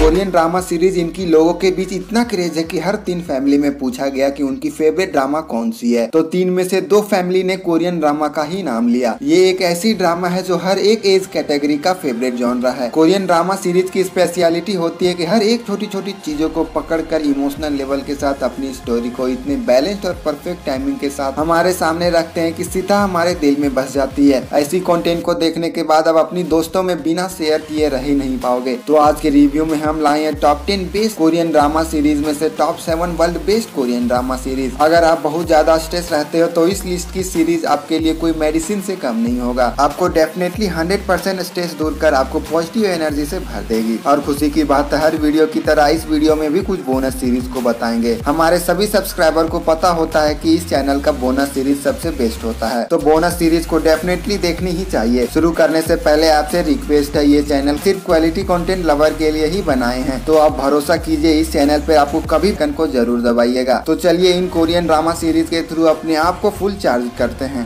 Korean drama series इनकी लोगों के बीच इतना क्रेज है कि हर 3 फैमिली में पूछा गया कि उनकी फेवरेट ड्रामा कौन सी है, तो 3 में से 2 फैमिली ने कोरियन ड्रामा का ही नाम लिया। ये एक ऐसी ड्रामा है जो हर एक एज कैटेगरी का फेवरेट जॉनरा है। कोरियन ड्रामा सीरीज की स्पेशलिटी होती है कि हर एक छोटी छोटी चीजों को पकड़कर इमोशनल लेवल के साथ अपनी स्टोरी को इतने बैलेंस्ड और परफेक्ट टाइमिंग के साथ हमारे सामने रखते हैं कि सीधा हमारे दिल में बस जाती है। ऐसी कंटेंट को देखने के बाद अब अपनी दोस्तों में बिना शेयर किए रह ही नहीं पाओगे। तो आज के रिव्यू में हम लाए हैं top 10 best Korean drama series में से top 7 world best Korean drama series. अगर आप बहुत ज्यादा स्ट्रेस रहते हो तो इस लिस्ट की सीरीज आपके लिए कोई मेडिसिन से कम नहीं होगा। आपको डेफिनेटली 100% स्ट्रेस दूर कर आपको पॉजिटिव एनर्जी से भर देगी। और खुशी की बात है, हर वीडियो की तरह इस वीडियो में भी कुछ बोनस सीरीज को बताएंगे। हमारे सभी सब्सक्राइबर को पता होता है कि इस चैनल का बोनस सीरीज सबसे बेस्ट होता है, तो बोनस सीरीज को डेफिनेटली देखनी ही चाहिए। शुरू करने से पहले आपसे रिक्वेस्ट है, ये चैनल सिर्फ क्वालिटी कंटेंट लवर के लिए ही बनाए हैं, तो आप भरोसा कीजिए इस चैनल पे आपको कभी कन को जरूर दबाइएगा। तो चलिए इन कोरियन ड्रामा सीरीज के थ्रू अपने आप को फुल चार्ज करते हैं।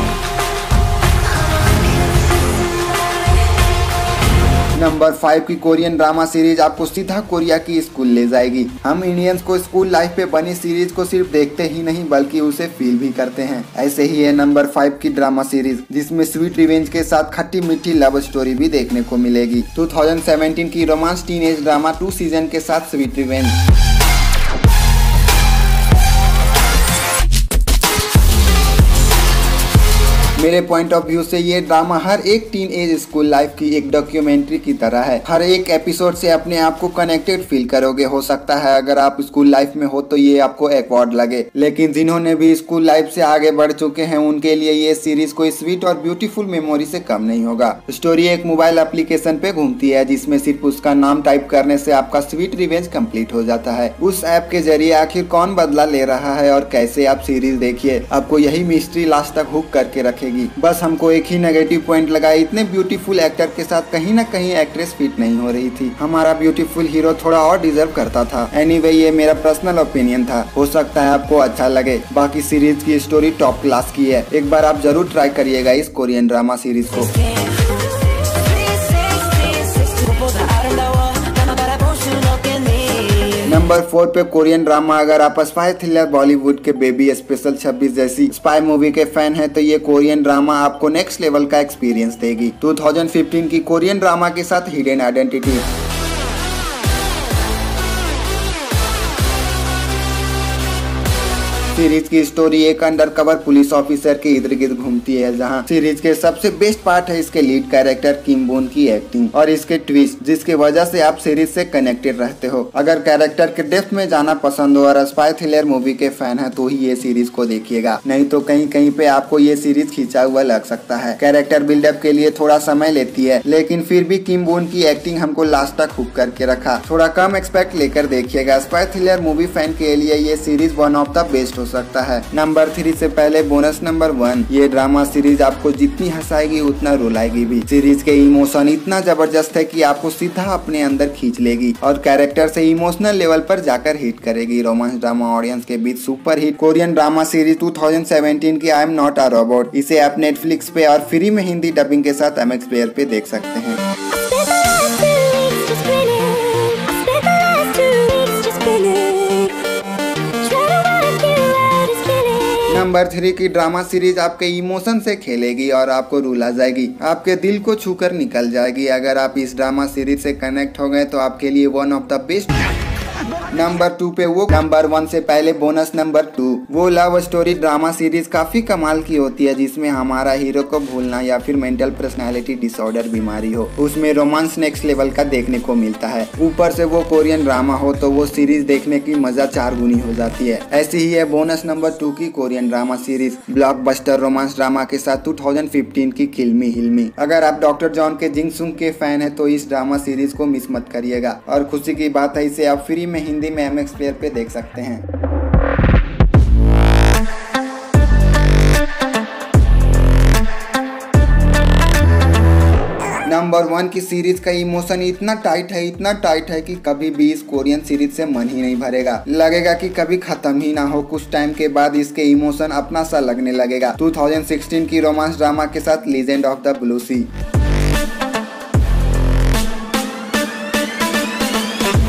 नंबर 5 की कोरियन ड्रामा सीरीज आपको सीधा कोरिया की स्कूल ले जाएगी। हम इंडियंस को स्कूल लाइफ पे बनी सीरीज को सिर्फ देखते ही नहीं बल्कि उसे फील भी करते हैं। ऐसे ही है नंबर 5 की ड्रामा सीरीज, जिसमें स्वीट रिवेंज के साथ खट्टी मीठी लव स्टोरी भी देखने को मिलेगी। 2017 की रोमांस टीनेज ड्रामा 2 सीजन के साथ स्वीट रिवेंज। मेरे पॉइंट ऑफ व्यू से ये ड्रामा हर एक टीन एज स्कूल लाइफ की एक डॉक्यूमेंट्री की तरह है। हर एक एपिसोड से अपने आप को कनेक्टेड फील करोगे। हो सकता है अगर आप स्कूल लाइफ में हो तो ये आपको एक्वर्ड लगे, लेकिन जिन्होंने भी स्कूल लाइफ से आगे बढ़ चुके हैं उनके लिए ये सीरीज कोई स्वीट और ब्यूटीफुल मेमोरी से कम नहीं होगा। स्टोरी एक मोबाइल एप्लीकेशन पे घूमती है, जिसमें सिर्फ उसका नाम टाइप करने से आपका स्वीट रिवेंज कंप्लीट हो जाता है। उस ऐप के जरिए आखिर कौन बदला ले रहा है और कैसे, आप सीरीज देखिए, आपको यही मिस्ट्री लास्ट तक हुक करके रखेगी। बस हमको एक ही नेगेटिव पॉइंट लगा, इतने ब्यूटीफुल एक्टर के साथ कहीं ना कहीं एक्ट्रेस फिट नहीं हो रही थी। हमारा ब्यूटीफुल हीरो थोड़ा और डिजर्व करता था। एनीवे, ये मेरा पर्सनल ओपिनियन था, हो सकता है आपको अच्छा लगे। बाकी सीरीज की स्टोरी टॉप क्लास की है, एक बार आप जरूर ट्राई करिएगा इस कोरियन ड्रामा सीरीज को। नंबर 4 पे कोरियन ड्रामा, अगर आप स्पाई थ्रिलर बॉलीवुड के बेबी स्पेशल 26 जैसी स्पाई मूवी के फैन हैं तो ये कोरियन ड्रामा आपको नेक्स्ट लेवल का एक्सपीरियंस देगी। 2015 की कोरियन ड्रामा के साथ हिडन आइडेंटिटी। सीरीज की स्टोरी एक अंडरकवर पुलिस ऑफिसर के इर्द गिर्द घूमती है, जहां सीरीज के सबसे बेस्ट पार्ट है इसके लीड कैरेक्टर किम बोन की एक्टिंग और इसके ट्विस्ट, जिसकी वजह से आप सीरीज से कनेक्टेड रहते हो। अगर कैरेक्टर के डेप्थ में जाना पसंद हो और स्पाई थ्रिलर मूवी के फैन है तो ही ये सीरीज को देखिएगा, नहीं तो कहीं कहीं पे आपको ये सीरीज खींचा हुआ लग सकता है। कैरेक्टर बिल्डअप के लिए थोड़ा समय लेती है, लेकिन फिर भी किम बोन की एक्टिंग हमको लास्ट तक हुक करके रखा। थोड़ा कम एक्सपेक्ट लेकर देखिएगा। स्पाई थ्रिलर मूवी फैन के लिए ये series one of the best हो सकता है। नंबर 3 से पहले बोनस नंबर 1, ये ड्रामा सीरीज आपको जितनी हंसाएगी उतना रुलाएगी भी। सीरीज के इमोशन इतना जबरदस्त है कि आपको सीधा अपने अंदर खींच लेगी और कैरेक्टर से इमोशनल लेवल पर जाकर हिट करेगी। रोमांस ड्रामा ऑडियंस के बीच super hit Korean drama series 2017 की I am not a robot. इसे आप नेटफ्लिक्स पे और फ्री में हिंदी डबिंग के साथ MX प्लेयर पे देख सकते हैं। नंबर 3 की ड्रामा सीरीज आपके इमोशन से खेलेगी और आपको रुला जाएगी, आपके दिल को छूकर निकल जाएगी। अगर आप इस ड्रामा सीरीज से कनेक्ट हो गए तो आपके लिए one of the best. Number 2 पे वो नंबर 1 से पहले बोनस नंबर 2, वो लव स्टोरी ड्रामा सीरीज काफी कमाल की होती है, जिसमें हमारा हीरो को भूलना या फिर मेंटल पर्सनालिटी डिसऑर्डर बीमारी हो, उसमें रोमांस नेक्स्ट लेवल का देखने को मिलता है। ऊपर से वो कोरियन ड्रामा हो तो वो सीरीज देखने की मजा 4 गुनी हो जाती है। ऐसी ही है बोनस नंबर 2 की Korean drama series blockbuster romance drama के साथ 2015 की किल मी हिल मी। अगर आप डॉक्टर जॉन के जिंगसुंग के फैन है तो इस ड्रामा सीरीज को मिस मत करिएगा। और खुशी की बात है, इसे आप फ्री में हिंदी में MX प्लेयर पे देख सकते हैं। नंबर 1 की सीरीज का इमोशन इतना टाइट है कि कभी भी इस कोरियन सीरीज से मन ही नहीं भरेगा, लगेगा कि कभी खत्म ही ना हो। कुछ टाइम के बाद इसके इमोशन अपना सा लगने लगेगा। 2016 की रोमांस ड्रामा के साथ legend of the blue sea.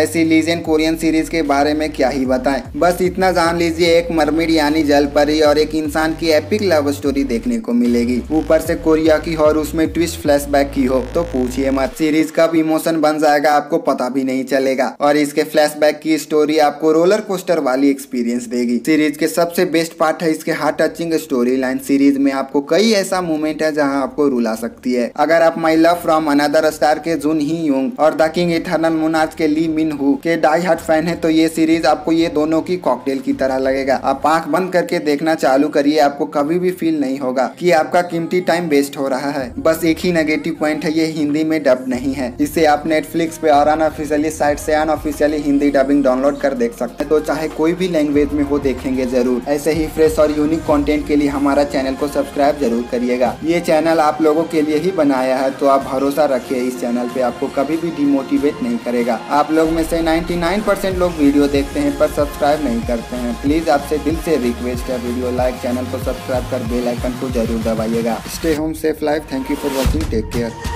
ऐसी लीजेंड कोरियन सीरीज के बारे में क्या ही बताएं। बस इतना जान लीजिए, एक मरमिड यानी जल परी और एक इंसान की एपिक लव स्टोरी देखने को मिलेगी, ऊपर से कोरिया की और उसमें ट्विस्ट फ्लैशबैक की हो तो पूछिए मत। सीरीज कब इमोशन बन जाएगा आपको पता भी नहीं चलेगा और इसके फ्लैशबैक की स्टोरी आपको रोलर कोस्टर वाली एक्सपीरियंस देगी। सीरीज के सबसे बेस्ट पार्ट है इसके heart touching story line. Series में आपको कई ऐसा मोमेंट है जहां आपको रुला सकती है। अगर आप my love from another star के जुन ही यूंग और द किंग इटर्नल मोनार्च के ली मिन हु के डाई हार्ट फैन है तो ये सीरीज आपको ये दोनों की कॉकटेल की तरह लगेगा। आप आंख बंद करके देखना चालू करिए, आपको कभी भी फील नहीं होगा कि आपका कीमती टाइम वेस्ट हो रहा है। बस एक ही नेगेटिव पॉइंट है, ये हिंदी में डब नहीं है। इसे आप नेटफ्लिक्स पे और अनऑफिशियली साइट से अनऑफिशियली हिंदी डबिंग डाउनलोड कर देख सकते हैं, तो चाहे कोई भी लैंग्वेज में हो देखेंगे जरूर। ऐसे ही फ्रेश और यूनिक कंटेंट के लिए हमारा चैनल को सब्सक्राइब जरूर करिएगा। ये चैनल आप लोगों के लिए ही बनाया है, तो आप भरोसा रखिए इस चैनल पे, आपको कभी भी डिमोटिवेट नहीं करेगा। आप लोग में से 99% लोग वीडियो देखते हैं पर सब्सक्राइब नहीं करते हैं। प्लीज आपसे दिल से रिक्वेस्ट है, वीडियो लाइक, चैनल को सब्सक्राइब कर बेल आइकन को जरूर दबाइएगा। Stay home, safe life. Thank you for watching, take care.